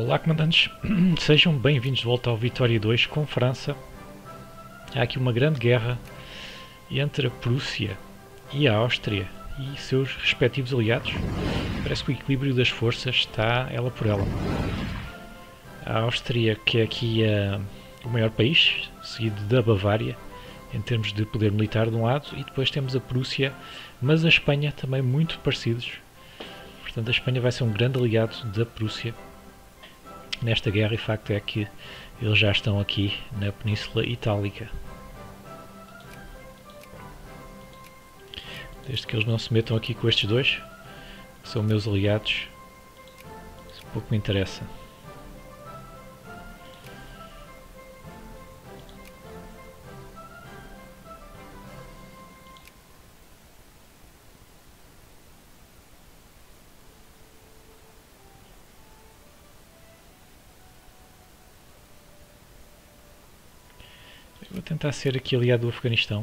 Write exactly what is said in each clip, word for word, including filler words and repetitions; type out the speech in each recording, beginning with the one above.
Olá, comandantes, sejam bem-vindos de volta ao Vitória dois com França. Há aqui uma grande guerra entre a Prússia e a Áustria e seus respectivos aliados. Parece que o equilíbrio das forças está ela por ela. A Áustria, que é aqui uh, o maior país, seguido da Bavária, em termos de poder militar de um lado, e depois temos a Prússia, mas a Espanha também muito parecidos. Portanto, a Espanha vai ser um grande aliado da Prússia nesta guerra, e o facto é que eles já estão aqui na Península Itálica. Desde que eles não se metam aqui com estes dois, que são meus aliados, isso pouco me interessa. Vou tentar ser aqui aliado do Afeganistão.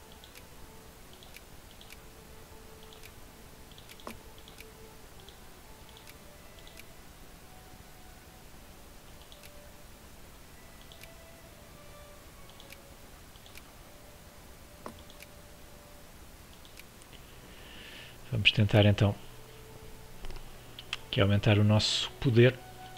Vamos tentar então aqui aumentar o nosso poder.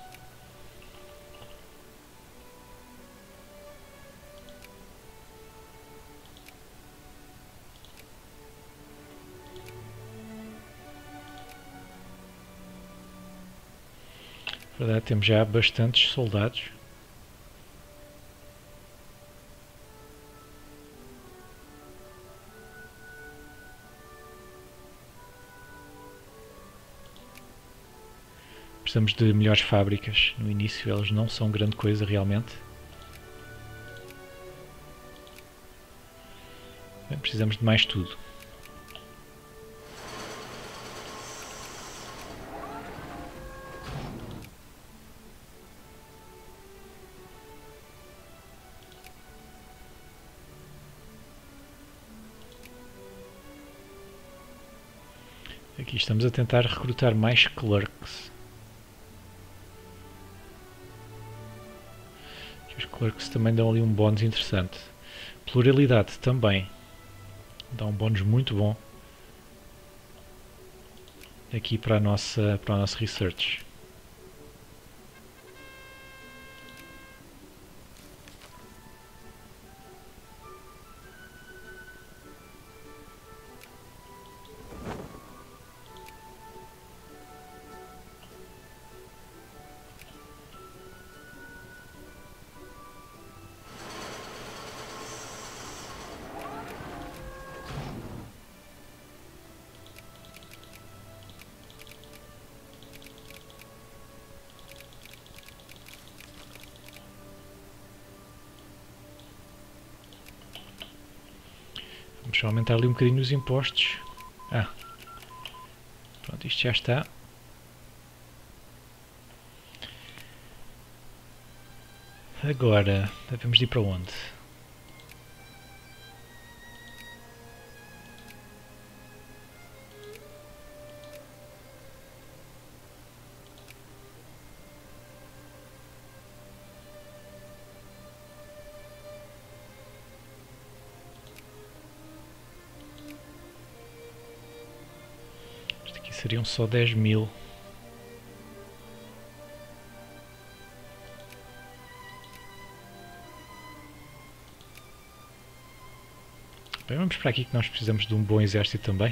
Na verdade, temos já bastantes soldados. Precisamos de melhores fábricas. No início elas não são grande coisa realmente. Bem, precisamos de mais tudo. Aqui estamos a tentar recrutar mais clerks. Os clerks também dão ali um bónus interessante. Pluralidade também dá um bónus muito bom aqui para a nossa, para a nossa research. Vamos só aumentar ali um bocadinho os impostos. Ah, pronto, isto já está. Agora, devemos ir para onde? Isto aqui seriam só dez mil. Bem, vamos para aqui que nós precisamos de um bom exército também.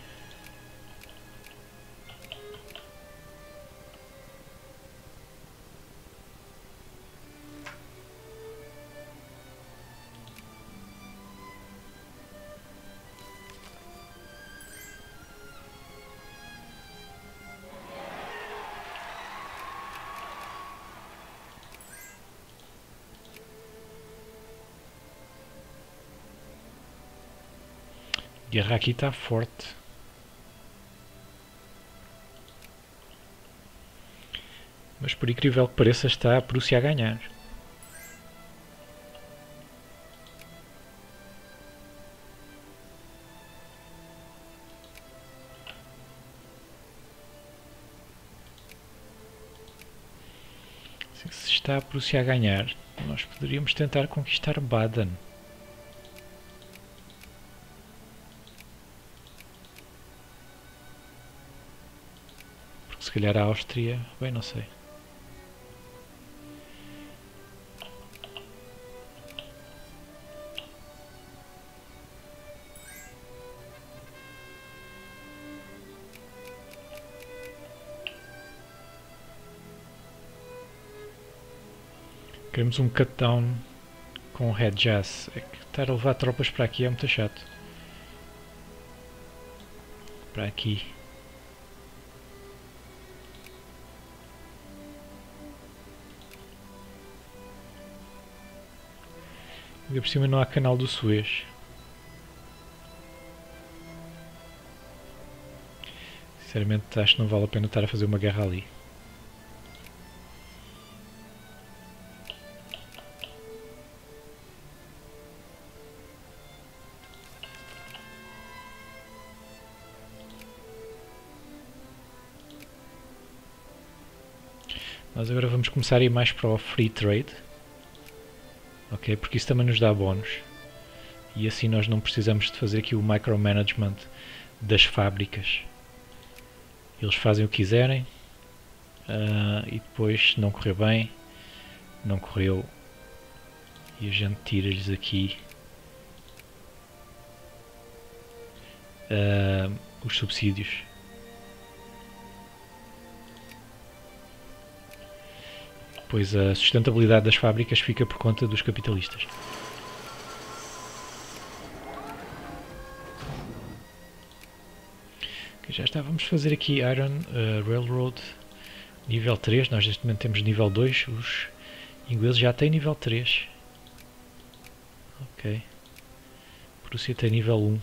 A guerra aqui está forte. Mas por incrível que pareça, está a Prússia a ganhar. se está a Prússia a ganhar, nós poderíamos tentar conquistar Baden. Porque se calhar a Áustria... bem, não sei. Queremos um cut-down com Red Jazz. É que estar a levar tropas para aqui é muito chato. Para aqui. Ainda por cima não há canal do Suez. Sinceramente acho que não vale a pena estar a fazer uma guerra ali. Nós agora vamos começar a ir mais para o Free Trade. Ok, porque isso também nos dá bónus. E assim nós não precisamos de fazer aqui o micromanagement das fábricas. Eles fazem o que quiserem. Uh, e depois, se não correr bem, não correu. E a gente tira-lhes aqui uh, os subsídios. Pois a sustentabilidade das fábricas fica por conta dos capitalistas. Okay, já está, vamos fazer aqui Iron uh, Railroad nível três, nós neste momento temos nível dois, os ingleses já têm nível três. Ok. Prússia tem nível um.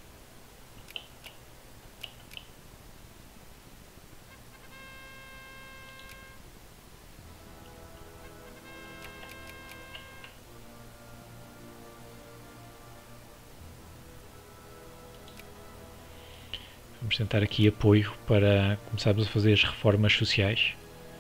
Vamos tentar aqui apoio para começarmos a fazer as reformas sociais.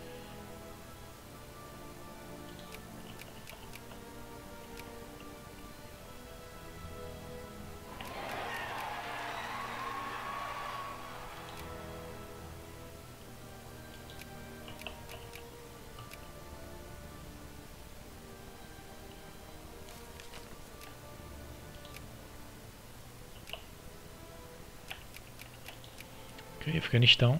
Ok, Afeganistão.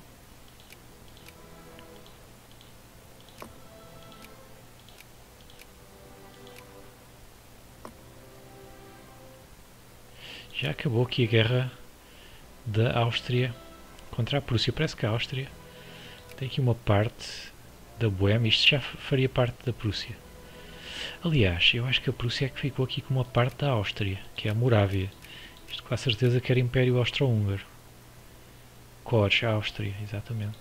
Já acabou aqui a guerra da Áustria contra a Prússia. Parece que a Áustria tem aqui uma parte da Boêmia. Isto já faria parte da Prússia. Aliás, eu acho que a Prússia é que ficou aqui com uma parte da Áustria, que é a Morávia. Isto com a certeza que era Império Austro-Húngaro. Cores, Áustria, exatamente.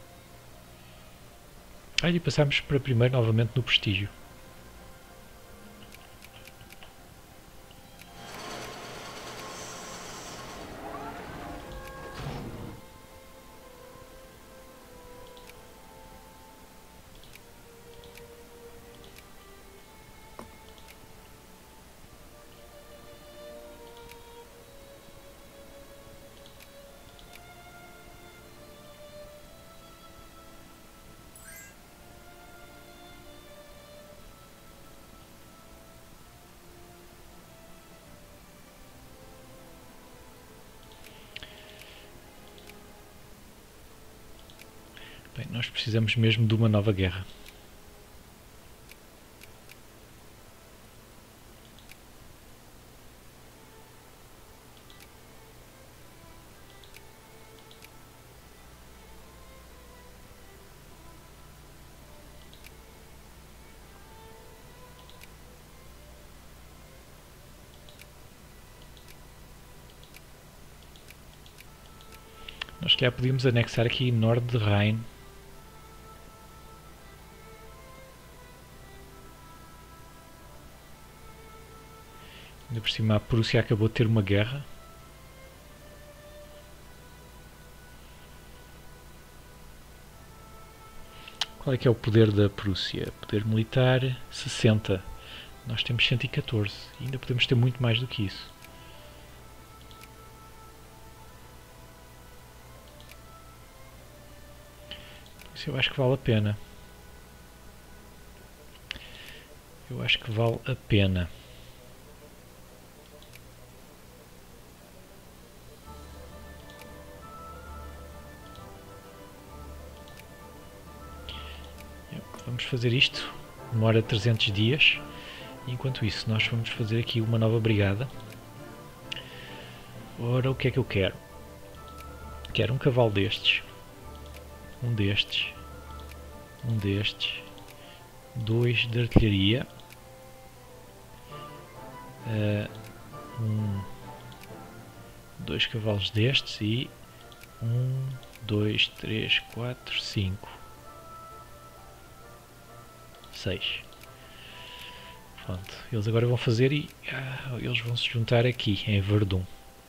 Aí passamos para primeiro novamente no prestígio. Bem, nós precisamos mesmo de uma nova guerra. Nós já podíamos anexar aqui Norte de Rhine. Ainda por cima a Prússia acabou de ter uma guerra. Qual é que é o poder da Prússia? Poder militar sessenta. Nós temos cento e catorze. E ainda podemos ter muito mais do que isso. Isso eu acho que vale a pena. Eu acho que vale a pena. Vamos fazer isto. Demora trezentos dias. Enquanto isso, nós vamos fazer aqui uma nova brigada. Ora, o que é que eu quero? Quero um cavalo destes. Um destes. Um destes. Dois de artilharia. Uh, um, dois cavalos destes e um, dois, três, quatro, cinco, seis. Pronto, eles agora vão fazer e ah, eles vão se juntar aqui em Verdun.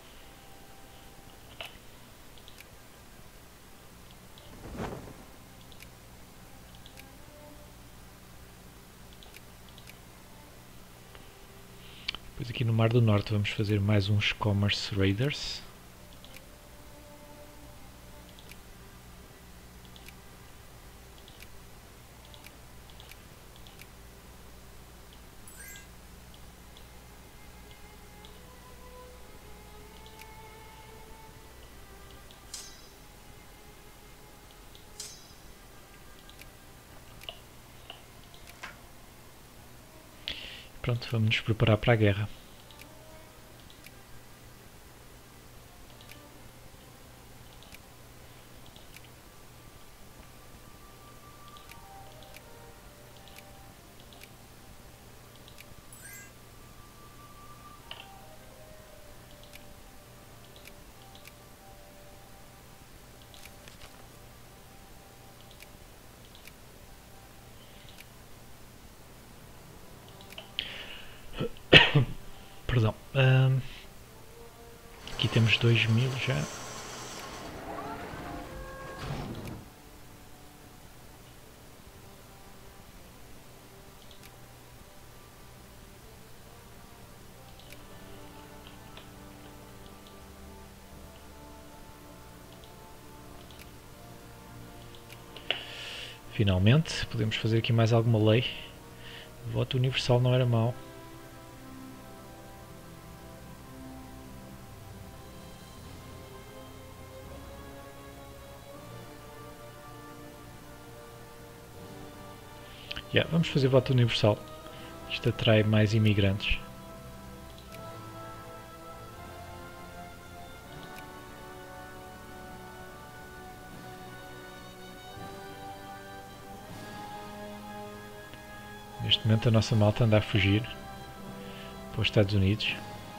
Depois aqui no Mar do Norte vamos fazer mais uns Commerce Raiders. Pronto, vamos nos preparar para a guerra. Perdão. Um, aqui temos dois mil já. Finalmente, podemos fazer aqui mais alguma lei. O voto universal não era mau. Yeah, vamos fazer voto universal. Isto atrai mais imigrantes. Neste momento a nossa malta anda a fugir para os Estados Unidos.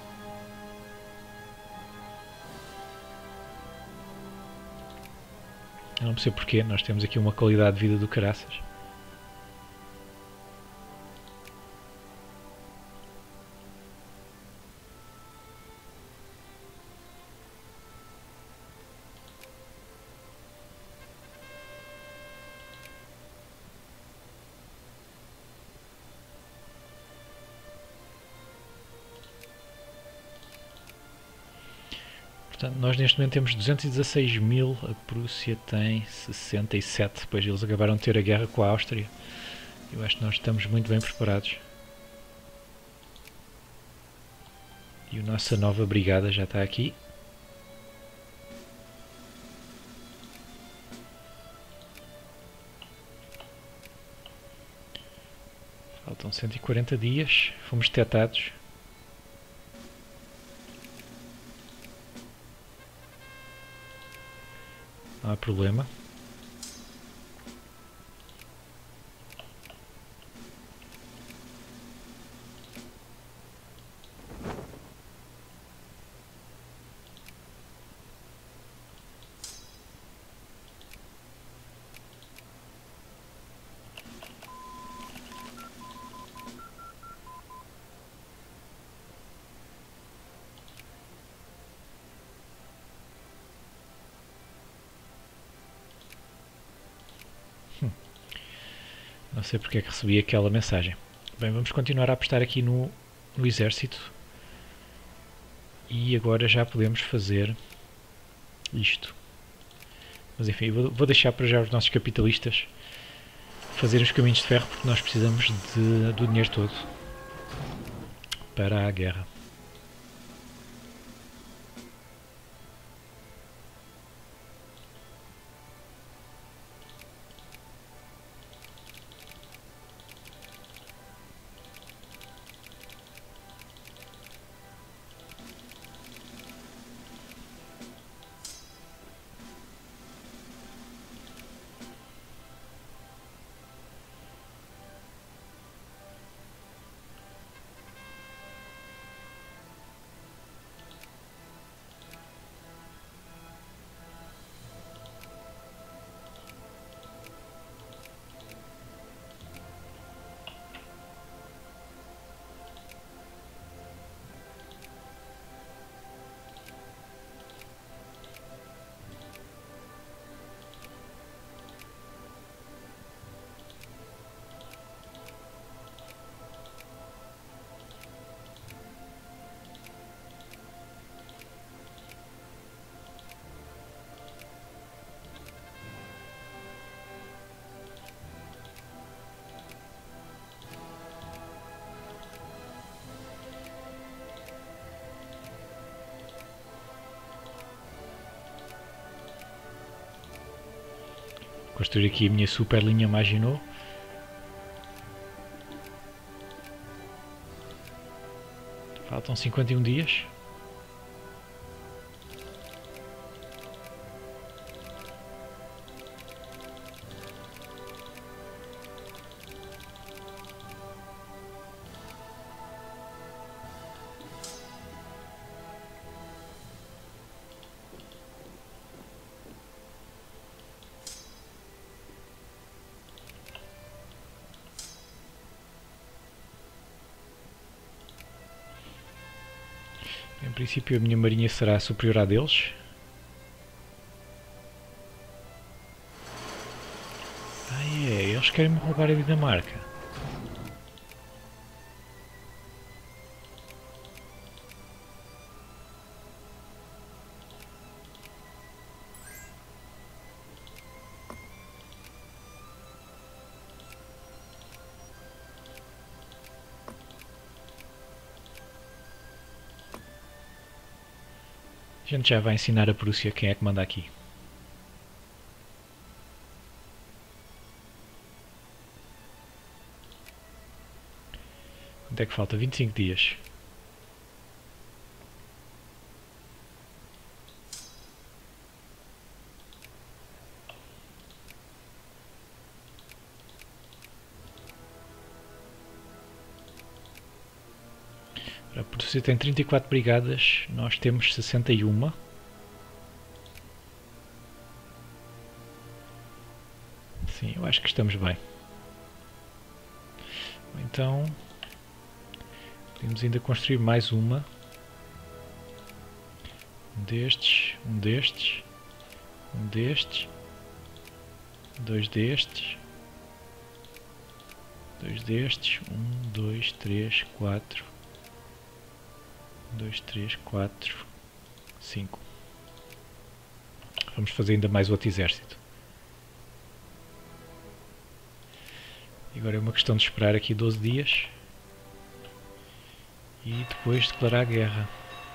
Eu não percebo porquê, nós temos aqui uma qualidade de vida do caraças. Portanto, nós neste momento temos duzentos e dezasseis mil, a Prússia tem sessenta e sete, depois eles acabaram de ter a guerra com a Áustria. Eu acho que nós estamos muito bem preparados. E a nossa nova brigada já está aqui. Faltam cento e quarenta dias, fomos detectados. Não há problema. Não sei porque é que recebi aquela mensagem. Bem, vamos continuar a apostar aqui no, no exército. E agora já podemos fazer isto. Mas enfim, vou, vou deixar para já os nossos capitalistas fazerem os caminhos de ferro, porque nós precisamos de, do dinheiro todo para a guerra. Construir aqui a minha super linha Maginot. Faltam cinquenta e um dias. Em princípio a minha marinha será superior à deles. Ah é, eles querem me roubar a Dinamarca. A gente já vai ensinar a Prússia quem é que manda aqui. Quanto é que falta? vinte e cinco dias. A Prússia tem trinta e quatro brigadas, nós temos sessenta e uma. Sim, eu acho que estamos bem. Então, podemos ainda construir mais uma. Um destes, um destes, um destes, dois destes, dois destes, um, dois, três, quatro, dois, três, quatro, cinco. Vamos fazer ainda mais outro exército. E agora é uma questão de esperar aqui doze dias e depois declarar a guerra.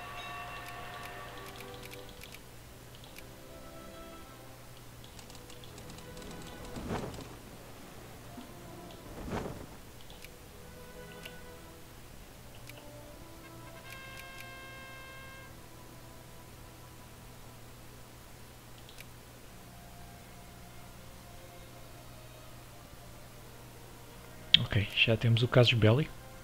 Ok, já temos o casus belli.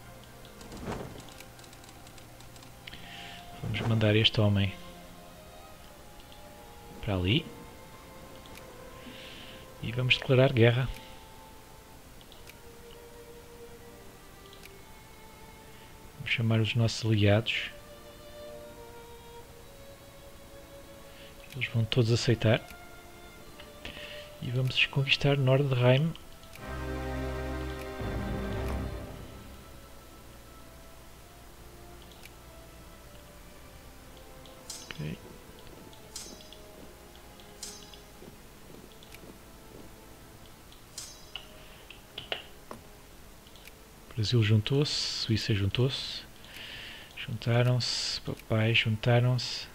Vamos mandar este homem para ali. E vamos declarar guerra. Vamos chamar os nossos aliados. Eles vão todos aceitar. E vamos conquistar Nordheim. Ok. Brasil juntou-se, Suíça juntou-se, juntaram-se, papai, juntaram-se.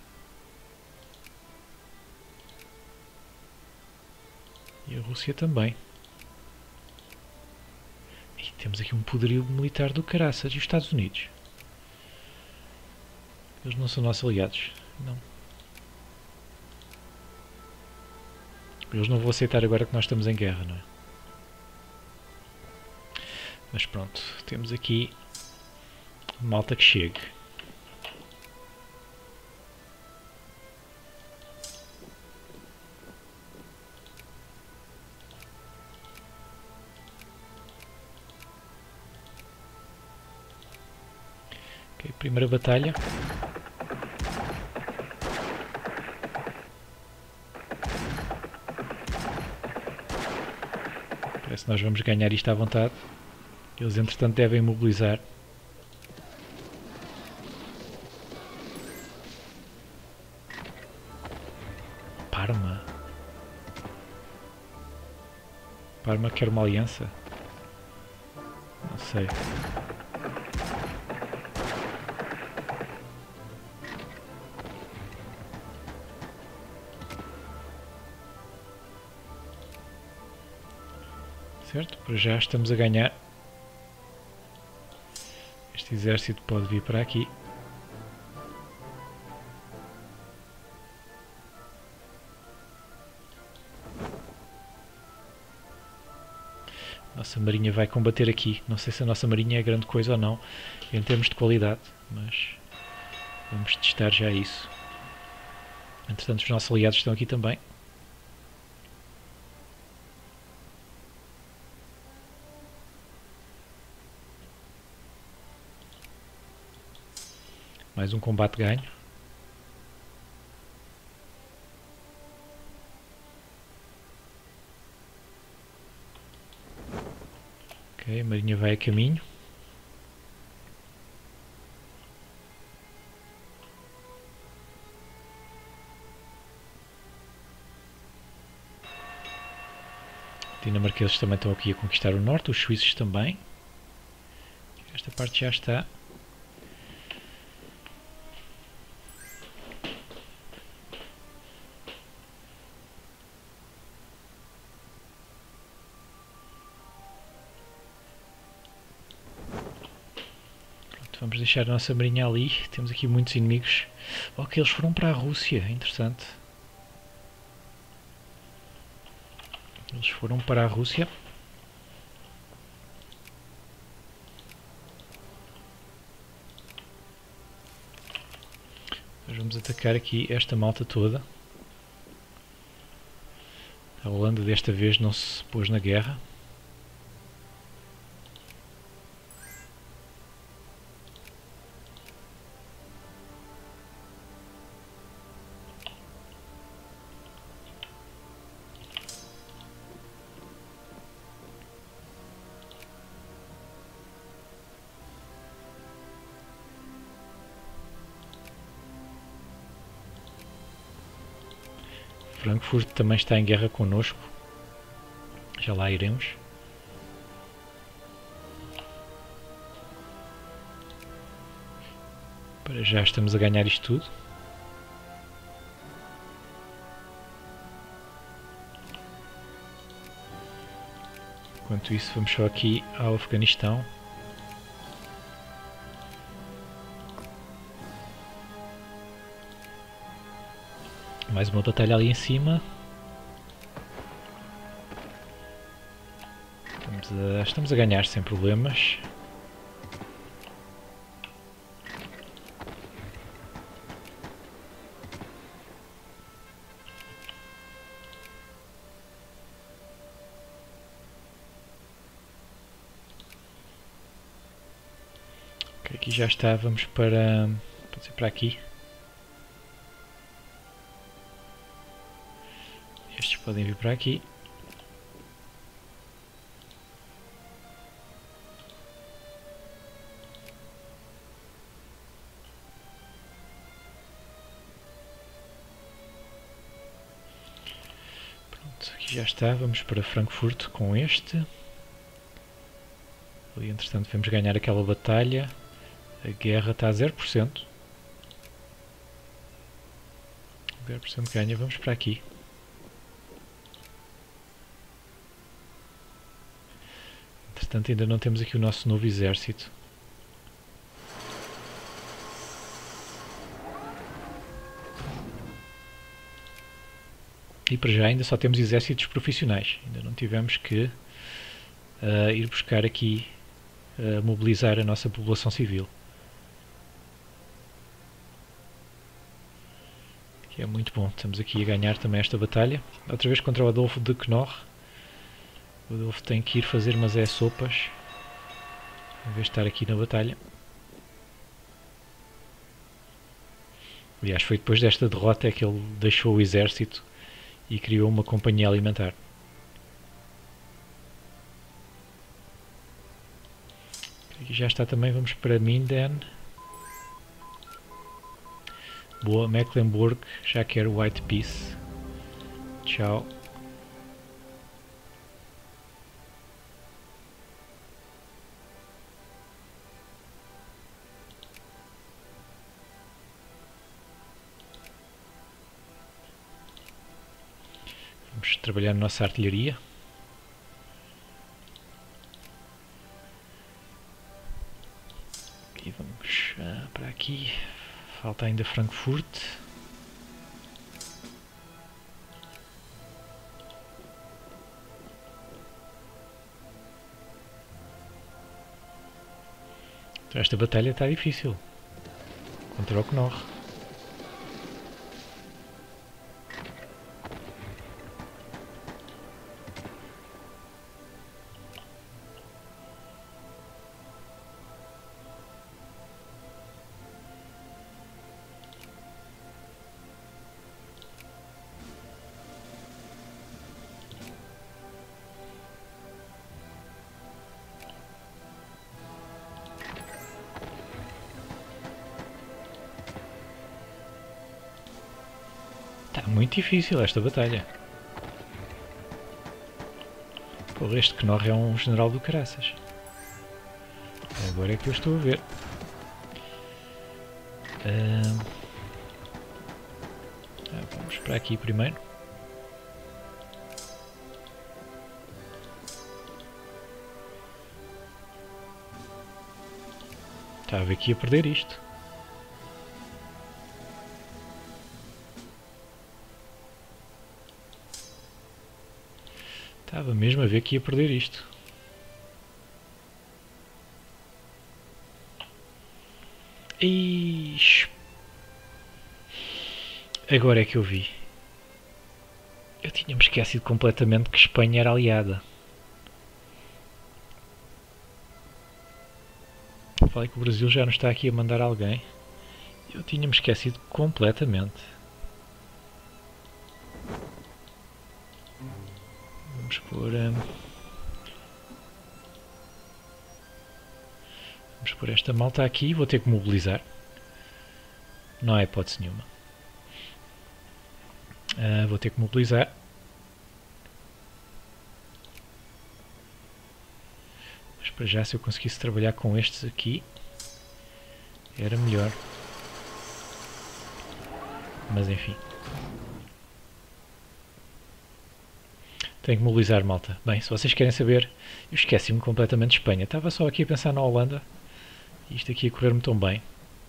E a Rússia também. E temos aqui um poderio militar do caraças. E os Estados Unidos? Eles não são nossos aliados. Não. Eles não vão aceitar agora que nós estamos em guerra, não é? Mas pronto, temos aqui malta que chegue. Ok, primeira batalha. Parece que nós vamos ganhar isto à vontade. Eles entretanto devem mobilizar. Parma. Parma quer uma aliança? Não sei. Certo? Para já estamos a ganhar. Este exército pode vir para aqui. Nossa marinha vai combater aqui. Não sei se a nossa marinha é grande coisa ou não, em termos de qualidade, mas vamos testar já isso. Entretanto, os nossos aliados estão aqui também. Mais um combate ganho. Ok, a marinha vai a caminho. Os dinamarqueses também estão aqui a conquistar o norte, os suíços também. Esta parte já está. Vamos deixar a nossa marinha ali. Temos aqui muitos inimigos. Ok, eles foram para a Rússia. Interessante. Eles foram para a Rússia. Nós vamos atacar aqui esta malta toda. A Holanda desta vez não se pôs na guerra. Frankfurt também está em guerra connosco. Já lá iremos. Para já estamos a ganhar isto tudo. Enquanto isso, vamos só aqui ao Afeganistão. Mais uma batalha ali em cima. Estamos a, estamos a ganhar sem problemas. Ok, aqui já está, vamos para, pode ser para aqui. Estes podem vir para aqui. Já está, vamos para Frankfurt com este. Ali, entretanto, vamos ganhar aquela batalha. A guerra está a zero por cento. zero por cento ganha, vamos para aqui. Entretanto, ainda não temos aqui o nosso novo exército. E para já ainda só temos exércitos profissionais. Ainda não tivemos que uh, ir buscar aqui, uh, mobilizar a nossa população civil. Que é muito bom. Estamos aqui a ganhar também esta batalha. Outra vez contra o Adolfo de Knorr. O Adolfo tem que ir fazer umas é sopas, em vez de estar aqui na batalha. Aliás, foi depois desta derrota é que ele deixou o exército e criou uma companhia alimentar. Aqui já está também, vamos para Minden. Boa, Mecklenburg, já quero White Peace. Tchau. Vamos trabalhar na nossa artilharia. E vamos uh, para aqui. Falta ainda Frankfurt. Então esta batalha está difícil. Contra o Knorr. Está muito difícil esta batalha. Porra, este Knorr é um general do caraças. Agora é que eu estou a ver. Uh... Ah, vamos para aqui primeiro. Estava aqui a perder isto. Estava mesmo a ver que ia perder isto. Ixi. Agora é que eu vi. Eu tinha-me esquecido completamente que Espanha era aliada. Falei que o Brasil já não está aqui a mandar alguém. Eu tinha-me esquecido completamente. Vamos pôr... Um, vamos pôr esta malta aqui. Vou ter que mobilizar. Não há hipótese nenhuma. Uh, vou ter que mobilizar. Mas para já, se eu conseguisse trabalhar com estes aqui, era melhor. Mas enfim. Tenho que mobilizar, malta. Bem, se vocês querem saber, eu esqueci-me completamente de Espanha. Estava só aqui a pensar na Holanda. Isto aqui ia correr-me tão bem.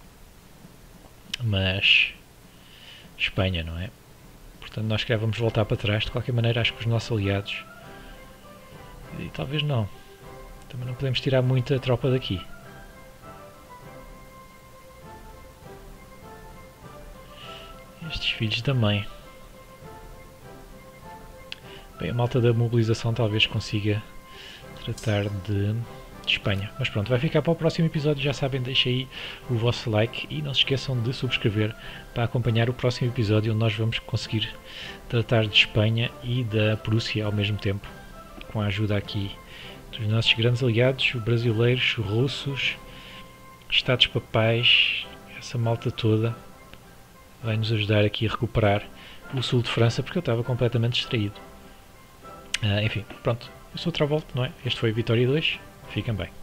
Mas... Espanha, não é? Portanto, nós quer vamos voltar para trás. De qualquer maneira, acho que os nossos aliados... E talvez não. Também não podemos tirar muita tropa daqui. Estes filhos da mãe. Bem, a malta da mobilização talvez consiga tratar de, de Espanha. Mas pronto, vai ficar para o próximo episódio. Já sabem, deixem aí o vosso like e não se esqueçam de subscrever para acompanhar o próximo episódio onde nós vamos conseguir tratar de Espanha e da Prússia ao mesmo tempo, com a ajuda aqui dos nossos grandes aliados, os brasileiros, os russos, Estados Papais, essa malta toda vai nos ajudar aqui a recuperar o sul de França, porque eu estava completamente distraído. Uh, enfim, pronto. Eu sou o Travolta, não é? Este foi a Vitória dois. Fiquem bem.